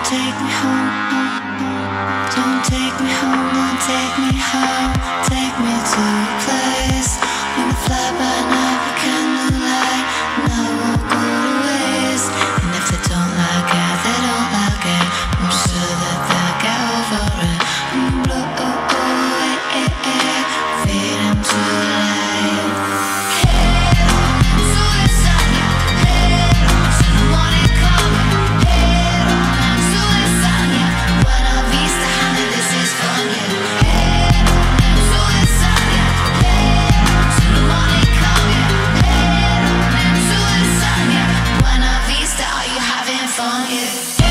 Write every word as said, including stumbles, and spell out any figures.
take me home, don't take me home, don't take me home. Take me to a place when the fly by night we candlelight, and I won't go to waste. And if they don't like it, they don't like it. I'm sure that they'll get over it. I'm blue, oh, oh, eh, eh, eh, fade into light. Head on into the sun, yeah. Head on to the morning coming. Head on into the sun, yeah. Buena vista, honey, this is fun, yeah. Head on into the sun, yeah. Head on to the morning coming. Head on into the sun, yeah. Buena vista, are you having fun, yeah?